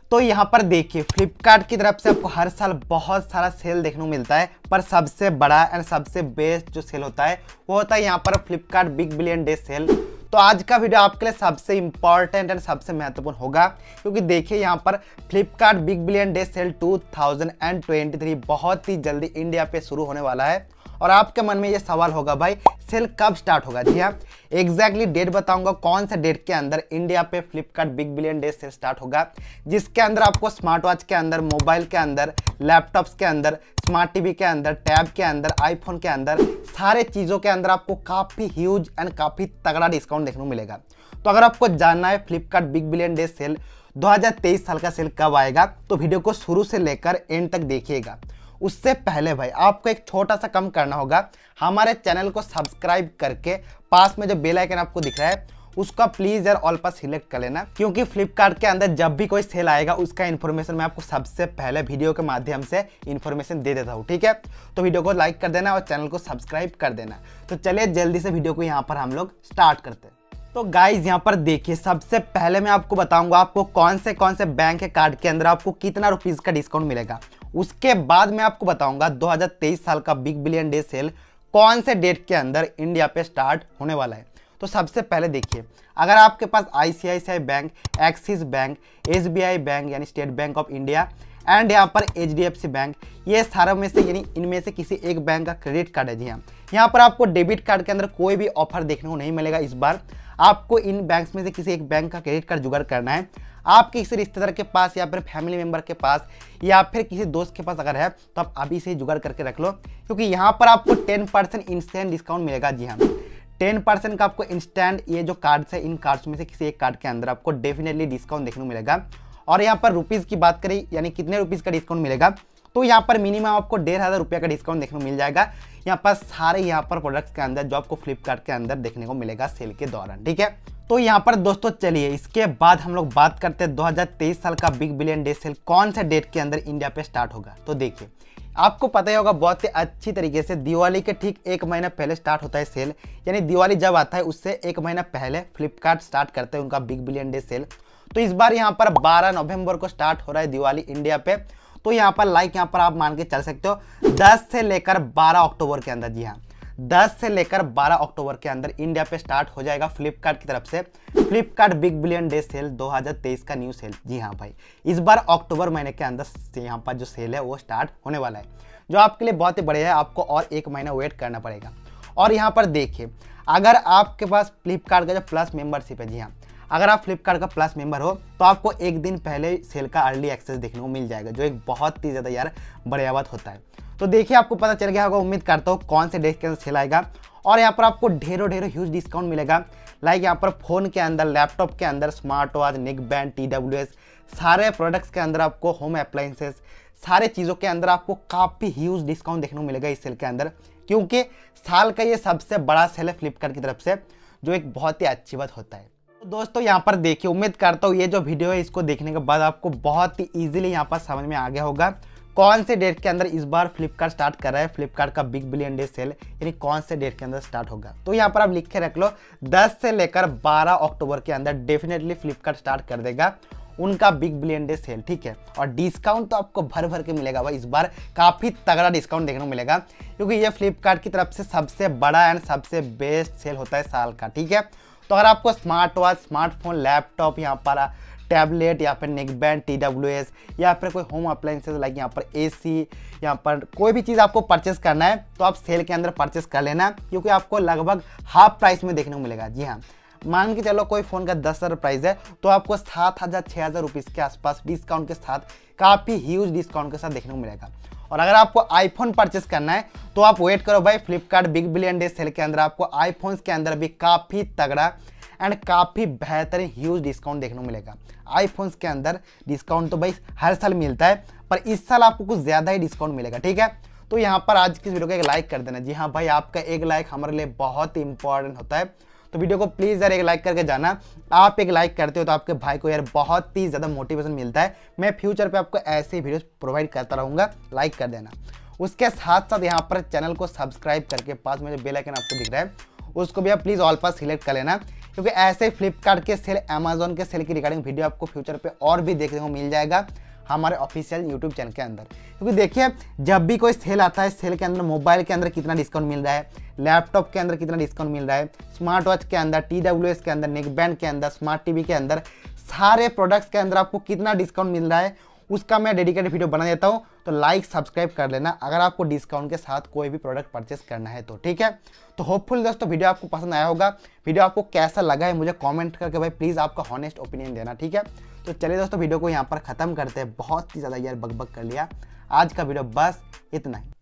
तो यहाँ पर देखिए फ्लिपकार्ट की तरफ से आपको हर साल बहुत सारा सेल देखने को मिलता है, पर सबसे बड़ा एंड सबसे बेस्ट जो सेल होता है वो होता है यहाँ पर Flipkart big billion day sale. तो आज का वीडियो आपके लिए सबसे इंपॉर्टेंट एंड सबसे महत्वपूर्ण होगा, क्योंकि देखिए यहाँ पर Flipkart big billion day sale 2023 बहुत ही जल्दी इंडिया पे शुरू होने वाला है। और आपके मन में ये सवाल होगा भाई सेल कब स्टार्ट होगा। जी हाँ, एग्जैक्टली डेट बताऊंगा कौन से डेट के अंदर इंडिया पे Flipkart big billion day sale start होगा, जिसके अंदर आपको स्मार्ट वॉच के अंदर, मोबाइल के अंदर, लैपटॉप्स के अंदर, स्मार्ट टीवी के अंदर, टैब के अंदर, आईफोन के अंदर, सारे चीज़ों के अंदर आपको काफ़ी ह्यूज एंड काफ़ी तगड़ा डिस्काउंट देखने को मिलेगा। तो अगर आपको जानना है Flipkart big billion day sale 2023 साल का सेल कब आएगा, तो वीडियो को शुरू से लेकर एंड तक देखिएगा। उससे पहले भाई आपको एक छोटा सा काम करना होगा, हमारे चैनल को सब्सक्राइब करके पास में जो बेल आइकन आपको दिख रहा है उसका प्लीज यार ऑल पर सिलेक्ट कर लेना, क्योंकि फ्लिपकार्ट के अंदर जब भी कोई सेल आएगा उसका इन्फॉर्मेशन मैं आपको सबसे पहले वीडियो के माध्यम से इन्फॉर्मेशन दे देता हूँ। ठीक है, तो वीडियो को लाइक कर देना और चैनल को सब्सक्राइब कर देना। तो चलिए जल्दी से वीडियो को यहाँ पर हम लोग स्टार्ट करते हैं। तो गाइज यहाँ पर देखिए, सबसे पहले मैं आपको बताऊंगा आपको कौन से बैंक के कार्ड के अंदर आपको कितना रुपीस का डिस्काउंट मिलेगा। उसके बाद मैं आपको बताऊंगा 2023 साल का बिग बिलियन डे सेल कौन से डेट के अंदर इंडिया पे स्टार्ट होने वाला है। तो सबसे पहले देखिए, अगर आपके पास ICICI bank, Axis bank, SBI bank यानी State Bank of India and यहाँ पर एचडीएफसी बैंक, ये सारों में से यानी इनमें से किसी एक बैंक का क्रेडिट कार्ड है। जी हाँ, यहाँ पर आपको डेबिट कार्ड के अंदर कोई भी ऑफर देखने को नहीं मिलेगा। इस बार आपको इन बैंक्स में से किसी एक बैंक का क्रेडिट कार्ड जुगाड़ करना है। आपके किसी रिश्तेदार के पास या फिर फैमिली मेंबर के पास या फिर किसी दोस्त के पास अगर है तो आप अभी से ही जुगाड़ करके रख लो, क्योंकि यहाँ पर आपको 10% इंस्टेंट डिस्काउंट मिलेगा। जी हाँ, 10% का आपको इंस्टेंट ये जो कार्ड्स है, इन कार्ड्स में से किसी एक कार्ड के अंदर आपको डेफिनेटली डिस्काउंट देखने को मिलेगा। और यहाँ पर रुपीज़ की बात करें यानी कितने रुपीज़ का डिस्काउंट मिलेगा, तो यहाँ पर मिनिमम आपको 1500 रुपये का डिस्काउंट देखने को मिल जाएगा। यहाँ पर सारे यहाँ पर प्रोडक्ट्स के अंदर जो आपको फ्लिपकार्ट के अंदर देखने को मिलेगा सेल के दौरान। ठीक है, तो यहाँ पर दोस्तों चलिए इसके बाद हम लोग बात करते हैं 2023 साल का बिग बिलियन डे सेल कौन से डेट के अंदर इंडिया पे स्टार्ट होगा। तो देखिए, आपको पता ही होगा बहुत ही अच्छी तरीके से दिवाली के ठीक एक महीना पहले स्टार्ट होता है सेल, यानी दिवाली जब आता है उससे एक महीना पहले फ्लिपकार्ट स्टार्ट करते हैं उनका बिग बिलियन डे सेल। तो इस बार यहाँ पर 12 नवंबर को स्टार्ट हो रहा है दिवाली इंडिया पे। तो यहाँ पर यहाँ पर आप मान के चल सकते हो 10 से लेकर 12 अक्टूबर के अंदर, जी हाँ 10 से लेकर 12 अक्टूबर के अंदर इंडिया पे स्टार्ट हो जाएगा फ्लिपकार्ट की तरफ से Flipkart big billion day sale 2023 का न्यू सेल। जी हाँ भाई, इस बार अक्टूबर महीने के अंदर से यहाँ पर जो सेल है वो स्टार्ट होने वाला है, जो आपके लिए बहुत ही बढ़िया है। आपको और एक महीना वेट करना पड़ेगा। और यहाँ पर देखिए, अगर आपके पास फ्लिपकार्ट का जो प्लस मेंबरशिप है, जी हाँ अगर आप फ्लिपकार्ट का प्लस मेंबर हो तो आपको एक दिन पहले सेल का अर्ली एक्सेस देखने को मिल जाएगा, जो एक बहुत ही ज़्यादा यार बढ़िया बात होता है। तो देखिए, आपको पता चल गया होगा, उम्मीद करता हूँ कौन से डेट के अंदर सेल आएगा। और यहाँ पर आपको ढेरों ह्यूज डिस्काउंट मिलेगा, लाइक यहाँ पर फ़ोन के अंदर, लैपटॉप के अंदर, smart watch, neck band, TWS, सारे प्रोडक्ट्स के अंदर आपको होम अप्लायंसेस, सारे चीज़ों के अंदर आपको काफ़ी ह्यूज डिस्काउंट देखने को मिलेगा इस सेल के अंदर, क्योंकि साल का ये सबसे बड़ा सेल है फ्लिपकार्ट की तरफ से, जो एक बहुत ही अच्छी बात होता है। तो दोस्तों यहाँ पर देखिए, उम्मीद करता हूँ ये जो वीडियो है इसको देखने के बाद आपको बहुत ही ईजिली यहाँ पर समझ में आ गया होगा कौन से डेट के अंदर इस बार फ्लिपकार्ट स्टार्ट कर रहा है फ्लिपकार्ट का बिग बिलियन डे सेल, यानी कौन से डेट के अंदर स्टार्ट होगा। तो यहाँ पर आप लिख के रख लो 10 से लेकर 12 अक्टूबर के अंदर डेफिनेटली फ्लिपकार्ट स्टार्ट कर देगा उनका बिग बिलियन डे सेल। ठीक है, और डिस्काउंट तो आपको भर भर के मिलेगा भाई, इस बार काफ़ी तगड़ा डिस्काउंट देखने को मिलेगा, क्योंकि ये फ्लिपकार्ट की तरफ से सबसे बड़ा एंड सबसे बेस्ट सेल होता है साल का। ठीक है, तो अगर आपको स्मार्ट वॉच, स्मार्टफोन, लैपटॉप, यहाँ पर टैबलेट या फिर नेक बैंड, TWS या फिर कोई होम अप्लायंसेस लाइक यहाँ पर AC, यहाँ पर कोई भी चीज़ आपको परचेस करना है तो आप सेल के अंदर परचेस कर लेना, क्योंकि आपको लगभग हाफ प्राइस में देखने को मिलेगा। जी हाँ, मान के चलो कोई फ़ोन का 10,000 प्राइस है तो आपको 7,000 6,000 रुपीज़ के आसपास डिस्काउंट के साथ, काफ़ी ह्यूज डिस्काउंट के साथ देखने को मिलेगा। और अगर आपको आईफोन परचेस करना है तो आप वेट करो भाई, Flipkart big billion day sale के अंदर आपको आईफोन्स के अंदर भी काफ़ी तगड़ा एंड काफ़ी बेहतरीन ह्यूज डिस्काउंट देखने को मिलेगा। आईफोन्स के अंदर डिस्काउंट तो भाई हर साल मिलता है, पर इस साल आपको कुछ ज़्यादा ही डिस्काउंट मिलेगा। ठीक है, तो यहाँ पर आज की वीडियो को एक लाइक कर देना। जी हाँ भाई, आपका एक लाइक हमारे लिए बहुत ही इंपॉर्टेंट होता है, तो वीडियो को प्लीज़ यार एक लाइक करके जाना। आप एक लाइक करते हो तो आपके भाई को यार बहुत ही ज़्यादा मोटिवेशन मिलता है। मैं फ्यूचर पे आपको ऐसे ही वीडियोस प्रोवाइड करता रहूँगा, लाइक कर देना। उसके साथ साथ यहाँ पर चैनल को सब्सक्राइब करके पास में जो बेल आइकन आपको दिख रहा है उसको भी आप प्लीज़ ऑल पर सिलेक्ट कर लेना, क्योंकि ऐसे ही फ्लिपकार्ट के सेल, अमेजोन के सेल की रिगार्डिंग वीडियो आपको फ्यूचर पे और भी देखने को मिल जाएगा हमारे ऑफिशियल यूट्यूब चैनल के अंदर। क्योंकि देखिए जब भी कोई सेल आता है, सेल के अंदर मोबाइल के अंदर कितना डिस्काउंट मिल रहा है, लैपटॉप के अंदर कितना डिस्काउंट मिल रहा है, स्मार्ट वॉच के अंदर, TWS के अंदर, नेक बैंड के अंदर, स्मार्ट टीवी के अंदर, सारे प्रोडक्ट्स के अंदर आपको कितना डिस्काउंट मिल रहा है उसका मैं डेडिकेटेड वीडियो बना देता हूँ। तो लाइक सब्सक्राइब कर लेना अगर आपको डिस्काउंट के साथ कोई भी प्रोडक्ट परचेस करना है तो, ठीक है। तो होपफुल दोस्तों वीडियो आपको पसंद आया होगा। वीडियो आपको कैसा लगा है मुझे कमेंट करके भाई प्लीज़ आपका हॉनेस्ट ओपिनियन देना, ठीक है। तो चलिए दोस्तों वीडियो को यहाँ पर ख़त्म करते हैं, बहुत ही ज़्यादा यार बकबक कर लिया। आज का वीडियो बस इतना ही।